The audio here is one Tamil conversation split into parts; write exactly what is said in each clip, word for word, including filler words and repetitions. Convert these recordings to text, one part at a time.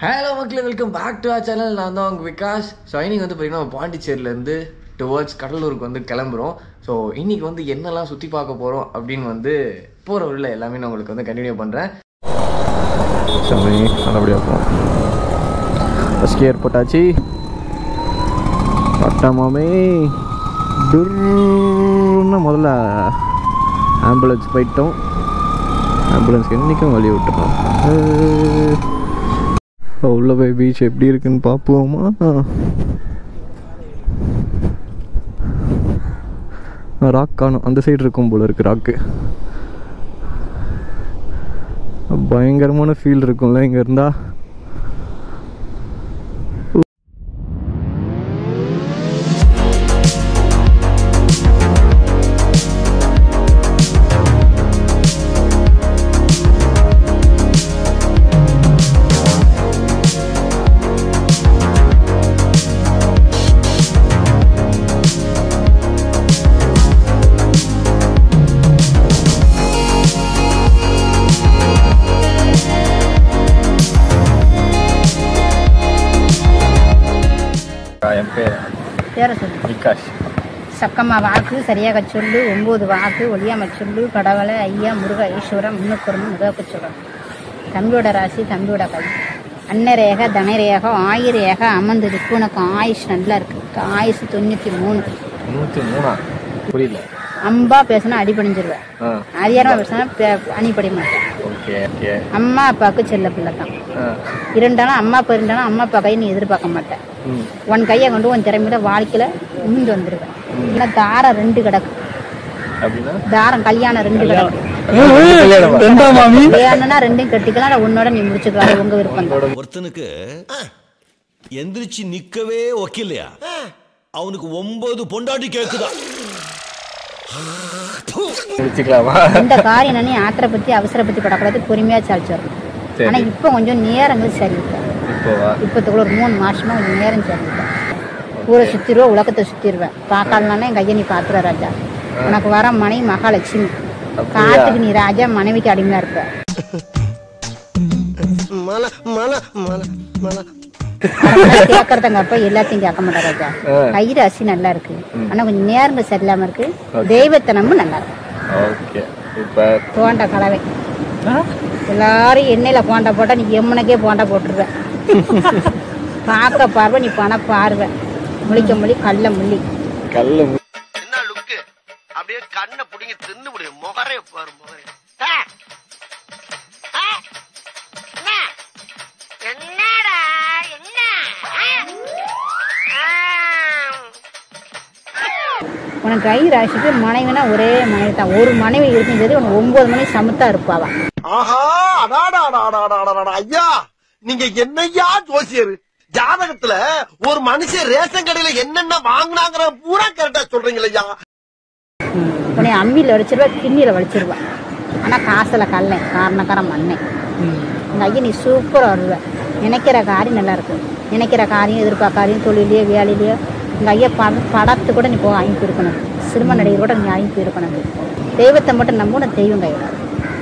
Hello மக்களே, welcome back to our channel. நான் தான் உங்கள் விகாஷ். ஸோ இன்னைக்கு வந்து பார்த்தீங்கன்னா பாண்டிச்சேரியிலேருந்து டுவர்ட்ஸ் கடலூருக்கு வந்து கிளம்புறோம். ஸோ இன்றைக்கி வந்து என்னெல்லாம் சுற்றி பார்க்க போகிறோம் அப்படின்னு வந்து போகிற வழியில் எல்லாமே நான் உங்களுக்கு வந்து கண்டினியூ பண்ணுறேன். சாமி நல்லபடியாக போகும். ஃபஸ்ட் இயர் போட்டாச்சு. பட்டாமாமே துர்ன்னு முதல்ல ஆம்புலன்ஸ் போயிட்டோம். ஆம்புலன்ஸ்க்கு என்றைக்கும் வழி விட்டுறோம். உள்ள போய் பீச் எப்படி இருக்குன்னு பார்ப்போமா? ராக் காணும், அந்த சைடு இருக்கும் போல இருக்கு. ராக்கு பயங்கரமான ஃபீல் இருக்கும்ல இங்கே இருந்தா. விகாஷ். சக்கம்மா வாக்கு சரியாக சொல்லு, ஒம்பது வாக்கு ஒளியாம சொல்லு, கடவுளை ஐயா முருக ஈஸ்வரம் முன்னுக்குறமும் முகப்பு சொல்லும். தம்பியோட ராசி தம்பியோட கை, அன்னரேக தனரேக ஆயிரேக அமர்ந்ததுக்கு உனக்கு ஆயுஷ் நல்லா இருக்கு. ஆயுஷ் தொண்ணூற்றி மூணு. தொண்ணூற்றி மூணா? புரியல. அம்பா பேசினா அடிபணிஞ்சிருவேன், அதிகாரமா பேசினா அணிப்படி மாட்டேன். அம்மா அப்பாவுக்கு செல்ல பிள்ளை தான். இருந்தாலும் அம்மா அப்பா இருந்தாலும் அம்மா அப்பா கை நீ எதிர்பார்க்க மாட்டேன். உன் கையை கொண்டு உன் திறமையில வாழ்க்கையில உண்டு வந்துருவேன். இல்லை தாரம் ரெண்டு கிடக்கு, தாரம் கல்யாணம் ரெண்டு கிடக்கு. கல்யாணம்னா ரெண்டையும் கட்டிக்கலாம், உன்னோட நீ முடிச்சுக்கலாம், உங்க விருப்பம். ஒருத்தனுக்கு எந்திரிச்சு நிக்கவே ஒக்கில்லையா, அவனுக்கு ஒன்பது பொண்டாட்டி கேக்குதா? இந்த காரியம் நீ ஆத்திர பத்தி அவசர பத்தி படக்கூடாது, பொறுமையா சாலிச்சிடணும். ஆனா இப்ப கொஞ்சம் நேரங்கள் சரியில்லை. இப்பத்துக்குள்ள ஒரு மூணு மாசமா கொஞ்சம் நேரம் சரியில்லை. ஊரை சுத்திடுவேன், உலகத்தை சுத்திடுவேன். பார்க்கலன்னா என் கையை நீ பாத்துற ராஜா. உனக்கு வர மனைவி மகாலட்சுமி. காத்துக்கு நீ ராஜா, மனைவிக்கு அடிமையா இருப்ப. கேட்கறதங்க அப்ப எல்லாத்தையும் கேட்க மாட்டா ராஜா. கயிறு அசி நல்லா இருக்கு, ஆனா கொஞ்சம் நேரங்கள் சரியில்லாம இருக்கு. தெய்வத்தனமும் நல்லா இருக்கு. போண்டா கலவை எல்லாரும் எண்ணெயில போண்டா போட்டா நீ எம்மனுக்கே போண்டா போட்டுருவ. பார்க்க பார்வை நீ பண பார்வை, முழிக்க முழி கல்ல முள்ளி கல்ல என்ன லுக்கு, அப்படியே கண்ணை புடிங்கி தின்னு முடியும். முகரே பாரு, முகரே. என்னடா என்ன உனக்கு கை ராசிக்கு மனைவினா ஒரே மனைவி தான். ஒரு மனைவி இருக்குங்கிறது உனக்கு ஒன்பது மணி சமத்தா இருப்பாவா. ஆஹா, ஐயா நீங்க என்னையா ஜோசியர்? ஜாதகத்துல ஒரு மனுஷன் ரேஷன் கடையில என்னென்ன வாங்கினாங்கிற பூரா கரெக்டா சொல்றீங்களா ஐயா? உன்னை அம்மியில வலிச்சிருவா, கிண்ணியில வலிச்சிருவா. ஆனா காசுல கல்லை, காரணக்காரம் மண்ணை. உங்க ஐயா நீ சூப்பரா வருவ. நினைக்கிற காரியம் நல்லா இருக்கும். நினைக்கிற காரியம் எதிர்பார்க்காரியம் தொழிலையோ வேலையிலையோ உங்க ஐயா பட படத்து கூட நீ போக வாங்கி போயிருக்கணும். சினிமா நடிகர் கூட நீ வாங்கி போயிருக்கணும். தெய்வத்தை மட்டும் நம்ப தெய்வம் கைவிடாது.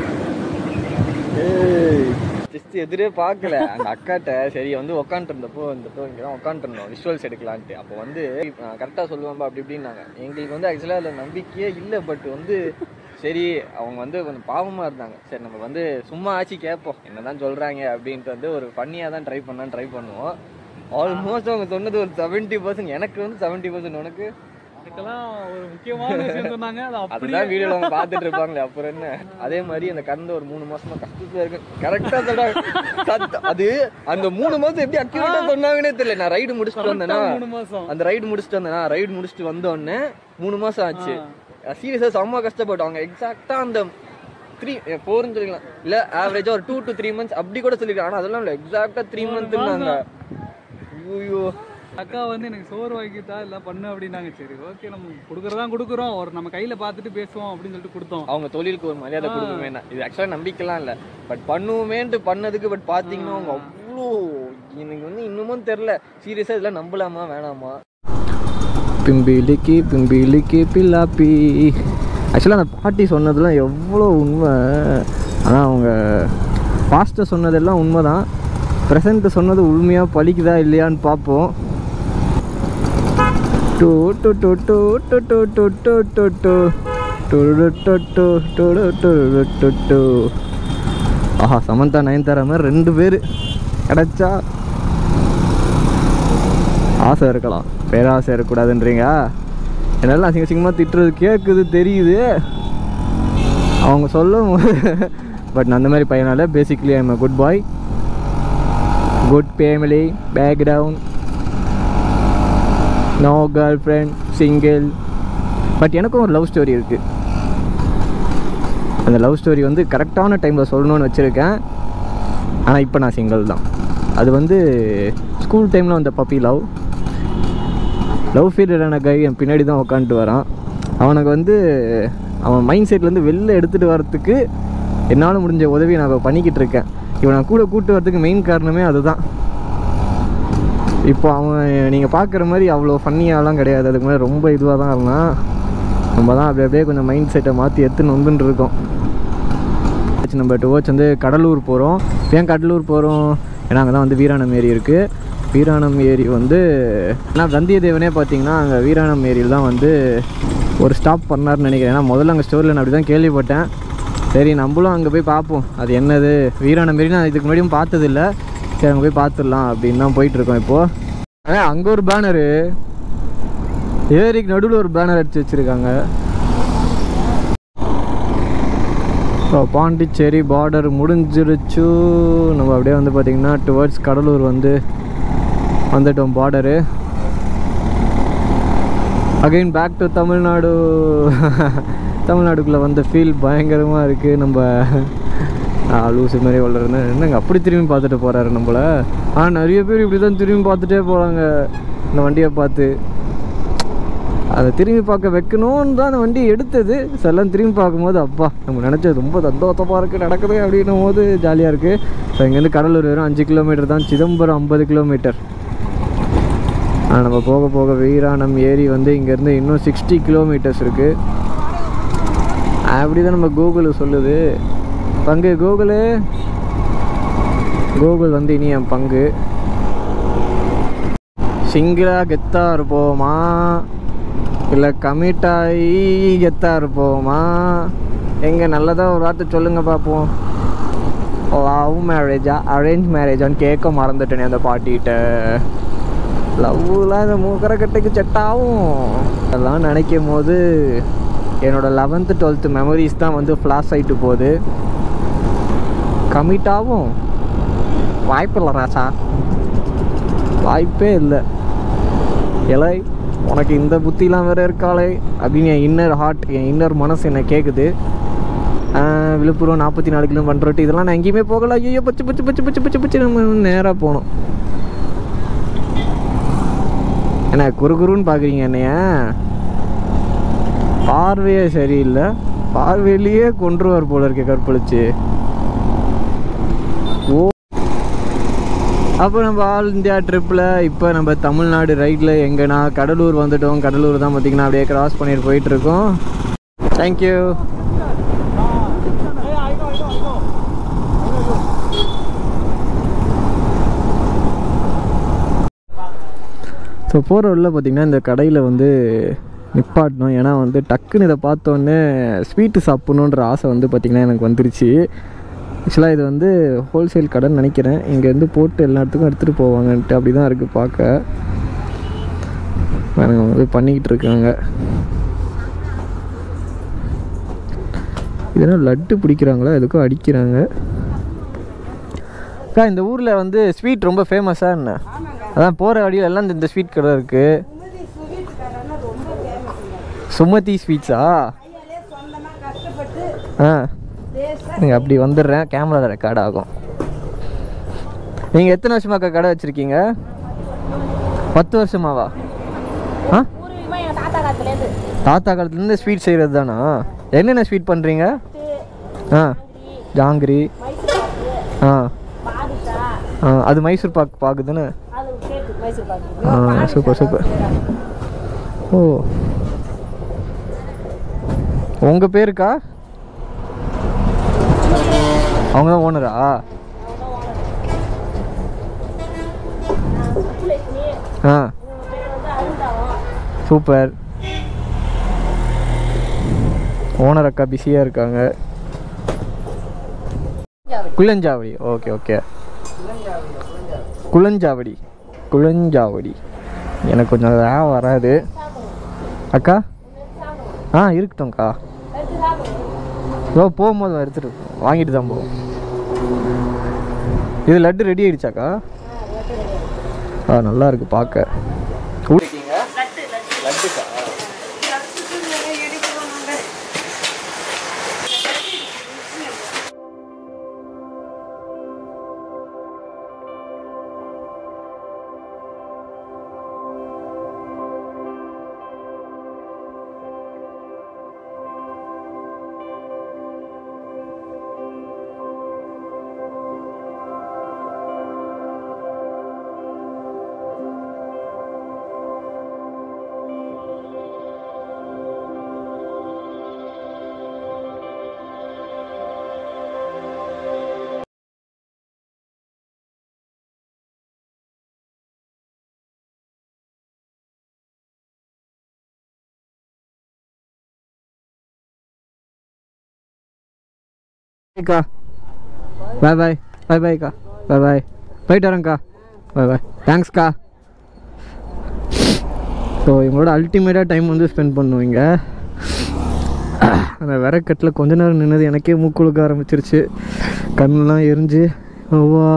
எதிரே பார்க்கல அந்த அக்காட்ட. சரி வந்து உட்காந்துட்டு இருந்தப்போ வந்துட்டோ இங்கதான் உட்காந்துட்டு இருந்தோம், விஷுவல்ஸ் எடுக்கலான்ட்டு. அப்போ வந்து கரெக்டாக சொல்லுவாம்பா அப்படி இப்படின்னாங்க. எங்களுக்கு வந்து ஆக்சுவலாக அதில் நம்பிக்கையே இல்லை. பட் வந்து சரி அவங்க வந்து கொஞ்சம் பாவமாக இருந்தாங்க. சரி நம்ம வந்து சும்மா ஆச்சு கேட்போம் என்னதான் சொல்கிறாங்க அப்படின்ட்டு வந்து ஒரு ஃபன்னியாக தான் ட்ரை பண்ணான்னு ட்ரை பண்ணுவோம். ஆல்மோஸ்ட் அவங்க சொன்னது ஒரு செவன்ட்டி பர்சன்ட் எனக்கு வந்து செவன்ட்டி பர்சன்ட் உனக்கு ஒரு முக்கியமான விஷயம் சொன்னாங்க. அதுதான் வீடியோல அவங்க பாத்துட்டு இருப்பாங்களே. அப்புறம் என்ன, அதே மாதிரி அந்த கடந்த ஒரு மூணு மாசமா கஷ்டத்துல இருக்கு. கரெக்டா சொல்றாங்க. அது அந்த மூணு மாசம் எப்படி அக்யூரேட்டா சொன்னாங்கன்னே தெரியல. நான் ரைடு முடிச்சுட்டு வந்தேன்னா அந்த ரைடு முடிச்சுட்டு வந்தேன்னா ரைடு முடிச்சுட்டு வந்தோடனே மூணு மாசம் ஆச்சு. சீரியஸா செம்ம கஷ்டப்பட்டவங்க. எக்ஸாக்டா அந்த த்ரீ ஃபோர்னு சொல்லிக்கலாம், இல்ல ஆவரேஜா ஒரு டூ டு த்ரீ மந்த்ஸ் அப்படி கூட சொல்லிக்கலாம். ஆனா அதெல்லாம் இல்ல, எக்ஸாக்டா த்ரீ மந்த்னாங்க. ஐயோ அக்கா வந்து எனக்கு சோறு வாங்கிட்டா எல்லாம் பண்ணு அப்படின்னாங்க. சரி ஓகே நம்ம கொடுக்குறதா கொடுக்குறோம், ஒரு நம்ம கையில பார்த்துட்டு பேசுவோம் அப்படின்னு சொல்லிட்டு கொடுத்தோம். அவங்க தொழிலுக்கு ஒரு மரியாதை கொடுக்குமே. இது ஆக்சுவலா நம்பிக்கைலாம் இல்லை, பட் பண்ணுவோமேன்ட்டு பண்ணதுக்கு. பட் பாத்தீங்கன்னா அவங்க அவ்வளோ எனக்கு வந்து இன்னமும் தெரியல சீரியஸா இதெல்லாம் நம்பலாமா வேணாமா. பிம்பிலிக்கு பிம்பிலிக்கு பில்லாப்பி. ஆக்சுவலாக அந்த பாட்டி சொன்னதெல்லாம் எவ்வளோ உண்மை. ஆனால் அவங்க பாஸ்ட்டை சொன்னதெல்லாம் உண்மை தான். ப்ரெசண்ட்டு சொன்னது உண்மையாக பழிக்குதா இல்லையான்னு பார்ப்போம். டூ டூ டூ டூ டூ டூ டூ டூ டூ டூ டூ டூ டூ. ஆஹா, சமந்தா நயன்தாரா மாதிரி ரெண்டு பேர் கிடச்சா ஆசை இருக்கலாம், பேராசை இருக்கக்கூடாதுன்றீங்க. என்னால் அசிங்க அசிங்கமாக திட்டுறது கேட்குது, தெரியுது அவங்க சொல்லும் போது. பட் நான் அந்த மாதிரி பையனால basically I am a good boy, good family background, no girl friend, single. But எனக்கும் ஒரு லவ் ஸ்டோரி இருக்குது. அந்த லவ் ஸ்டோரி வந்து கரெக்டான டைமில் சொல்லணும்னு வச்சுருக்கேன். ஆனால் இப்போ நான் சிங்கிள் தான். அது வந்து ஸ்கூல் டைமில் வந்த பப்பி லவ். லவ் ஃபீல்டான கை என் பின்னாடி தான் உட்காந்துட்டு வரான். அவனுக்கு வந்து அவன் மைண்ட் செட்லேருந்து வெளில எடுத்துகிட்டு வரத்துக்கு என்னால் முடிஞ்ச உதவியை நான் இப்போ பண்ணிக்கிட்டு இருக்கேன். இவன் நான் கூட கூப்பிட்டு வரதுக்கு மெயின் காரணமே அதுதான். இப்போ அவன் நீங்கள் பார்க்குற மாதிரி அவ்வளோ ஃபன்னியாலாம் கிடையாது. அதுக்கு மேலே ரொம்ப இதுவாக தான் இருந்தான். நம்ம தான் அப்படி அப்படியே கொஞ்சம் மைண்ட் செட்டை மாற்றி எடுத்துன்னு வந்துட்டு இருக்கோம். நம்ம டுவோர்ட்ஸ் வந்து கடலூர் போகிறோம். ஏன் கடலூர் போகிறோம்? ஏன்னா அங்கே தான் வந்து வீராணம் ஏரி இருக்குது. வீராணம் ஏரி வந்து ஆனால் வந்தியத்தேவனே பார்த்தீங்கன்னா அங்கே வீராணம் ஏரியில் தான் வந்து ஒரு ஸ்டாப் பண்ணார்னு நினைக்கிறேன். ஏன்னா முதல்ல அங்கே ஸ்டோரியில் நான் அப்படி தான் கேள்விப்பட்டேன். சரி நம்மளும் அங்கே போய் பார்ப்போம் அது என்னது. வீராணம் ஏரி நான் இதுக்கு முன்னாடியும் பார்த்ததில்லை. சரி அங்கே போய் பார்த்துடலாம் அப்படின்னு தான் போயிட்டுருக்கோம் இப்போது. ஆனால் அங்கே ஒரு பேனரு, ஏரிக்கு நடுவில் ஒரு பேனர் அடித்து வச்சுருக்காங்க. ஸோ பாண்டிச்சேரி பார்டர் முடிஞ்சிருச்சு. நம்ம அப்படியே வந்து பார்த்திங்கன்னா டுவர்ட்ஸ் கடலூர் வந்து வந்துட்டோம். Border again back to Tamil Nadu. தமிழ்நாடுக்குள்ளே வந்த ஃபீல் பயங்கரமாக இருக்குது. நம்ம லூசு மாதிரி வளருன்னு என்னங்க அப்படி திரும்பி பார்த்துட்டு போகிறாரு நம்மளை. ஆனால் நிறைய பேர் இப்படி தான் திரும்பி பார்த்துட்டே போகிறாங்க இந்த வண்டியை பார்த்து. அதை திரும்பி பார்க்க வைக்கணும்னு தான் அந்த வண்டி எடுத்தது. எல்லாம் திரும்பி பார்க்கும்போது அப்பா நம்ம நினச்சது ரொம்ப சந்தோஷமாக இருக்குது நடக்குது அப்படின்னும் போது ஜாலியாக இருக்குது. ஸோ இங்கேருந்து கடலூர் வெறும் அஞ்சு கிலோமீட்டர் தான், சிதம்பரம் ஐம்பது கிலோமீட்டர். ஆனால் நம்ம போக போக வீராணம் ஏரி வந்து இங்கேருந்து இன்னும் சிக்ஸ்டி கிலோமீட்டர்ஸ் இருக்குது. அப்படி தான் நம்ம கூகுள் சொல்லுது. பங்கு கூகுளு, கூகுள் வந்து இனி என் பங்கு. சிங்கிளாக கெத்தாக இருப்போமா இல்லை கமிட்டாகி கெத்தாக இருப்போமா? எங்கே நல்லதாக ஒரு வார்த்தை சொல்லுங்கள் பார்ப்போம். லவ் மேரேஜா அரேஞ்ச் மேரேஜான்னு கேட்க மறந்துட்டேனே அந்த பாட்டிகிட்ட. லவ்லாம் இந்த மூக்கரைக்கட்டைக்கு செட் ஆகும் அதெல்லாம் நினைக்கும் போது என்னோடய லெவன்த்து டுவெல்த்து மெமரிஸ் தான் வந்து ஃப்ளாஷ் ஆகிட்டு போகுது. கமிட் ஆகும் வாய்ப்பு இல்லை ராசா, வாய்ப்பே இல்லை. இலை உனக்கு இந்த புத்திலாம் வேறு இருக்காளே அப்படின்னு என் இன்னர் ஹார்ட், என் இன்னர் மனசு என்ன கேட்குது. விழுப்புரம் நாற்பத்தி நாலு கிலோ பண்ணுறோட்டு இதெல்லாம் நான் எங்கேயுமே போகலை. ஐயோ பச்சு பச்சு பச்சு பச்சு பச்சு பச்சு நம்ம நேராக போனோம். என்ன குறு குருன்னு பார்க்குறீங்க என்னைய? பார்வையே சரியில்லை, பார்வையிலேயே கொன்றுவார் போல இருக்க கற்பழிச்சு. ஓ அப்போ நம்ம ஆல் இந்தியா ட்ரிப்பில் இப்போ நம்ம தமிழ்நாடு ரைடில் எங்கன்னா கடலூர் வந்துட்டோம். கடலூர் தான் பார்த்திங்கன்னா அப்படியே கிராஸ் பண்ணிட்டு போயிட்டுருக்கோம். தேங்க்யூ. ஸோ போகிற வழியில் பார்த்திங்கன்னா இந்த கடையில் வந்து நிப்பாட்டணும். ஏன்னா வந்து டக்குன்னு இதை பார்த்தோன்னே ஸ்வீட்டு சாப்பிட்ணுன்ற ஆசை வந்து பார்த்திங்கன்னா எனக்கு வந்துருச்சு. ஆக்சுவலாக இது வந்து ஹோல்சேல் கடைன்னு நினைக்கிறேன். இங்கேருந்து போட்டு எல்லா இடத்துக்கும் எடுத்துகிட்டு போவாங்கன்ட்டு அப்படி தான் இருக்குது பார்க்க. அவங்க வந்து பண்ணிக்கிட்டு இருக்காங்க. இதெல்லாம் லட்டு பிடிக்கிறாங்களா எதுக்கும் அடிக்கிறாங்க. அக்கா இந்த ஊரில் வந்து ஸ்வீட் ரொம்ப ஃபேமஸாக என்ன? அதான் போகிற வழியில் எல்லாம் இந்த ஸ்வீட் கடை இருக்குது. சுமதி ஸ்வீட்ஸா? ஆ நீங்கள் அப்படி வந்துடுறேன், கேமராவில் ரெக்கார்ட் ஆகும். நீங்கள் எத்தனை வருஷமாக்கா கடை வச்சுருக்கீங்க? பத்து வருஷமாவா? ஆ தாத்தா காலத்துலேருந்து ஸ்வீட் செய்கிறது தானா? என்னென்ன ஸ்வீட் பண்ணுறீங்க? ஆ ஜாங்கிரி. ஆ ஆ அது மைசூர் பாக்கு பாக்கு தானே? ஆ சூப்பர் சூப்பர். ஓ உங்கள் பேருக்கா? அவங்க தான் ஓனரா? ஆ சூப்பர். ஓனர் அக்கா பிஸியாக இருக்காங்க. குள்ளஞ்சாவடி. ஓகே ஓகே குள்ளஞ்சாவடி குள்ளஞ்சாவடி எனக்கு கொஞ்சம் வேகம் வராது அக்கா. ஆ இருக்கட்டும்க்கா. ஓ போகும்போது எடுத்துகிட்டு வாங்கிட்டு தான் போவோம். இது லட்டு ரெடி ஆகிடுச்சாக்கா? ஆ நல்லா இருக்கு பார்க்க. லட்டுக்கா அக்கா. பாய் பாய் பாய் பாய்க்கா. பாய் பாய் போயிட்டு வரேங்க்கா. பாய் பாய் தேங்க்ஸ்க்கா. ஸோ இவங்களோட அல்டிமேட்டாக டைம் வந்து ஸ்பெண்ட் பண்ணுவீங்க. அந்த விறக்கட்டில் கொஞ்ச நேரம் நின்னது எனக்கே மூக்குழுக்க ஆரம்பிச்சிருச்சு. கண்ணெலாம் எரிஞ்சு ஓவா.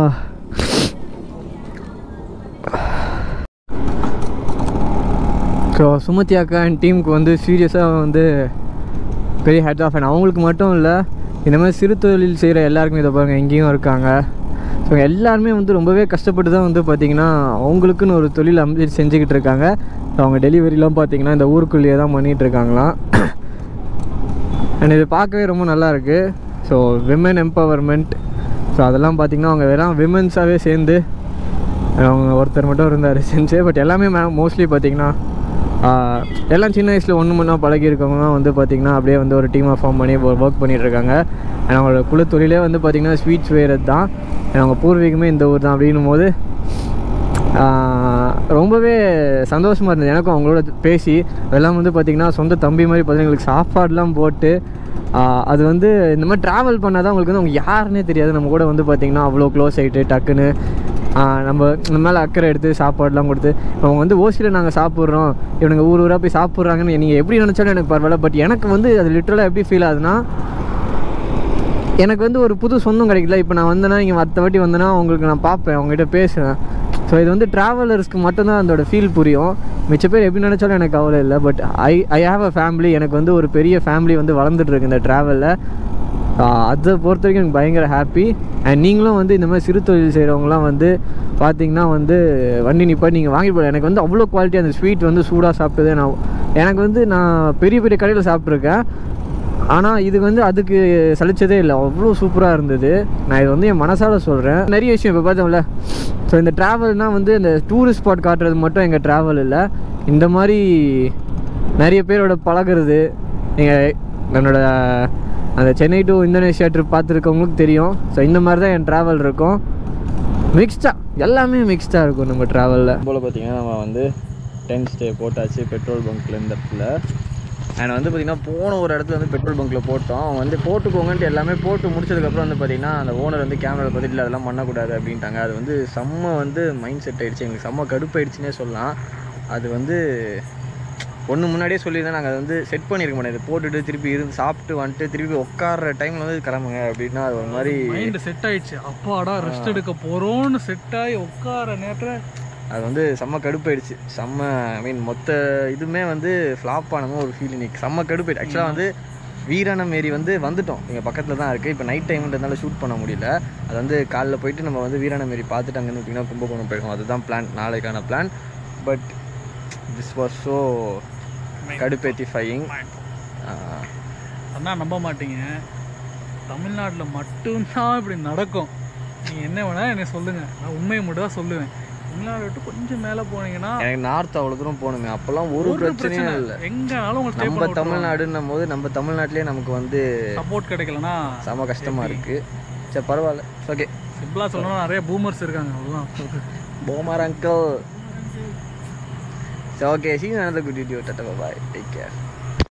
ஸோ சுமதி அக்கா அண்ட் டீமுக்கு வந்து சீரியஸாக வந்து பெரிய ஹேட்ஸ் ஆஃப். அண்ட் அவங்களுக்கு மட்டும் இல்லை, இந்த மாதிரி சிறு தொழில் செய்கிற எல்லாருக்குமே இதை பாருங்கள் எங்கேயும் இருக்காங்க. ஸோ எல்லாருமே வந்து ரொம்பவே கஷ்டப்பட்டு தான் வந்து பார்த்திங்கன்னா அவங்களுக்குன்னு ஒரு தொழில் அமைச்சு செஞ்சுக்கிட்டு இருக்காங்க. ஸோ அவங்க டெலிவரிலாம் பார்த்திங்கன்னா இந்த ஊருக்குள்ளேயே தான் பண்ணிகிட்டு இருக்காங்களாம். அண்ட் இது பார்க்கவே ரொம்ப நல்லாயிருக்கு. So women empowerment. ஸோ அதெல்லாம் பார்த்திங்கன்னா அவங்க வெறும் விமன்ஸாகவே சேர்ந்து அவங்க ஒருத்தர் மட்டும் இருந்தார் செஞ்சு. பட் எல்லாமே மே மோஸ்ட்லி பார்த்திங்கன்னா எல்லாம் சின்ன வயசில் ஒன்று முன்னா பழகியிருக்கவங்க வந்து பார்த்திங்கன்னா அப்படியே வந்து ஒரு டீமாக ஃபார்ம் பண்ணி ஒர்க் பண்ணிகிட்ருக்காங்க. அண்ட் அவங்களோட குலத்தொழிலே வந்து பார்த்திங்கன்னா ஸ்வீட்ஸ் வேறது தான். அவங்க பூர்வீகமே இந்த ஊர் தான். அப்படின்னும் போது ரொம்பவே சந்தோஷமாக இருந்தது எனக்கும் அவங்களோட பேசி. அதெல்லாம் வந்து பார்த்திங்கன்னா சொந்த தம்பி மாதிரி பார்த்திங்கன்னா எங்களுக்கு சாப்பாடெலாம் போட்டு அது வந்து இந்த மாதிரி ட்ராவல் பண்ணால் தான் அவங்களுக்கு வந்து அவங்க யாருன்னே தெரியாது. நம்ம கூட வந்து பார்த்திங்கன்னா அவ்வளோ க்ளோஸ் ஆகிட்டு டக்குன்னு நம்ம இந்த மேலே அக்கறை எடுத்து சாப்பாடுலாம் கொடுத்து அவங்க வந்து ஓசியில் நாங்கள் சாப்பிட்றோம், இவனுங்க ஊர் ஊராக போய் சாப்பிட்றாங்கன்னு நீங்கள் எப்படி நினச்சாலும் எனக்கு பரவாயில்ல. பட் எனக்கு வந்து அது லிட்டரலாக எப்படி ஃபீல் ஆகுதுன்னா, எனக்கு வந்து ஒரு புது சொந்தம் கிடைக்கல. இப்போ நான் வந்தேன்னா இங்கே மற்ற வாட்டி வந்தேன்னா அவங்களுக்கு நான் பார்ப்பேன், அவங்ககிட்ட பேசுவேன். ஸோ இது வந்து ட்ராவலர்ஸ்க்கு மட்டும்தான் அதோட ஃபீல் புரியும். மிச்ச பேர் எப்படி நினச்சாலும் எனக்கு கவலை இல்லை. But I I have a family. எனக்கு வந்து ஒரு பெரிய ஃபேமிலி வந்து வளர்ந்துட்டுருக்கு இந்த ட்ராவலில். அதை பொறுத்த வரைக்கும் எனக்கு பயங்கர ஹாப்பி. அண்ட் நீங்களும் வந்து இந்த மாதிரி சிறு தொழில் செய்கிறவங்களாம் வந்து பார்த்திங்கன்னா வந்து வண்டி நிப்பாட்டி நீங்கள் வாங்கிட்டு போகலாம். எனக்கு வந்து அவ்வளோ குவாலிட்டி அந்த ஸ்வீட் வந்து சூடாக சாப்பிட்டதே நான் எனக்கு வந்து நான் பெரிய பெரிய கடையில் சாப்பிட்ருக்கேன். ஆனால் இது வந்து அதுக்கு சலிச்சதே இல்லை, அவ்வளோ சூப்பராக இருந்தது. நான் இது வந்து என் மனசால் சொல்கிறேன். நிறைய விஷயம் இப்போ பார்த்தோம்ல. ஸோ இந்த ட்ராவல்னால் வந்து இந்த டூரிஸ்ட் ஸ்பாட் காட்டுறது மட்டும் எங்கள் ட்ராவல் இல்லை. இந்த மாதிரி நிறைய பேரோட பழகிறது. எங்கள் என்னோட அந்த சென்னை டு இந்தோனேஷியா ட்ரிப் பார்த்துருக்கவங்களுக்கு தெரியும். ஸோ இந்த மாதிரி தான் என் ட்ராவல் இருக்கும். மிக்ஸ்டாக எல்லாமே மிக்ஸ்டாக இருக்கும் நம்ம ட்ராவலில். போல் பார்த்திங்கன்னா நம்ம வந்து டென்ட் ஸ்டே போட்டாச்சு பெட்ரோல் பங்க்கில் இந்த இடத்துல. அண்ட் வந்து பார்த்திங்கன்னா போன ஒரு இடத்துல வந்து பெட்ரோல் பங்க்கில் போட்டோம். அவங்க வந்து போட்டுக்கோங்கன்ட்டு எல்லாமே போட்டு முடிச்சதுக்கப்புறம் வந்து பார்த்திங்கன்னா அந்த ஓனர் வந்து கேமராவில் பார்த்துட்டு அதெல்லாம் பண்ணக்கூடாது அப்படின்ட்டாங்க. அது வந்து செம்ம வந்து மைண்ட் செட் ஆகிடுச்சு எங்களுக்கு, செம்ம கடுப்பாயிடுச்சுன்னே சொல்லலாம். அது வந்து ஒன்று முன்னாடியே சொல்லியிருந்தா நாங்கள் அதை வந்து செட் பண்ணியிருக்க மாட்டோம். இதை போட்டுட்டு திருப்பி இருந்து சாப்பிட்டு வந்துட்டு திருப்பி உட்கார டைமில் வந்து கிளம்புங்க அப்படின்னா அது ஒரு மாதிரி மைண்ட் செட் ஆகிடுச்சு. அப்பாடா ரெஸ்ட் எடுக்க போகிறோன்னு செட் ஆகி உட்கார நேரத்தில் அது வந்து செம்ம கடுப்பாயிடுச்சு. செம்ம ஐ மீன் மொத்த இதுவுமே வந்து ஃப்ளாப் ஆனமோ ஒரு ஃபீல் இன்னைக்கு செம்ம கடுப்பாயிடுச்சு. ஆக்சுவலாக வந்து வீராணம் ஏரி வந்து வந்துட்டோம், எங்கள் பக்கத்தில் தான் இருக்குது. இப்போ நைட் டைம்ன்றதுனால ஷூட் பண்ண முடியல. அது வந்து காலைல போயிட்டு நம்ம வந்து வீராணம் ஏரி பார்த்துட்டு அங்கேருந்து பார்த்திங்கன்னா கும்பகோணம் போயிடுவோம். அதுதான் பிளான், நாளைக்கான plan. But this was so கடுப்பேத்திஃபையிங். அதான் நம்ப மாட்டீங்க, தமிழ்நாட்டில் மட்டும்தான் இப்படி நடக்கும். நீங்கள் என்ன வேணால் என்ன சொல்லுங்கள், நான் உண்மையை மட்டும் தான் சொல்லுவேன். தமிழ்நாடு விட்டு கொஞ்சம் மேலே போனீங்கன்னா எனக்கு நார்த் அவ்வளோ தூரம் போகணுமே, அப்போல்லாம் ஒரு பிரச்சனையும் இல்லை. எங்கனாலும் உங்களுக்கு நம்ம தமிழ்நாடுன்னும் போது நம்ம தமிழ்நாட்டிலே நமக்கு வந்து சப்போர்ட் கிடைக்கலன்னா செம கஷ்டமாக இருக்குது. சரி பரவாயில்ல, ஓகே. சிம்பிளாக சொல்லணும், நிறைய பூமர்ஸ் இருக்காங்க. அவ்வளோதான் boomer uncle. So okay, see you in another good video. Tata, bye bye. Take care.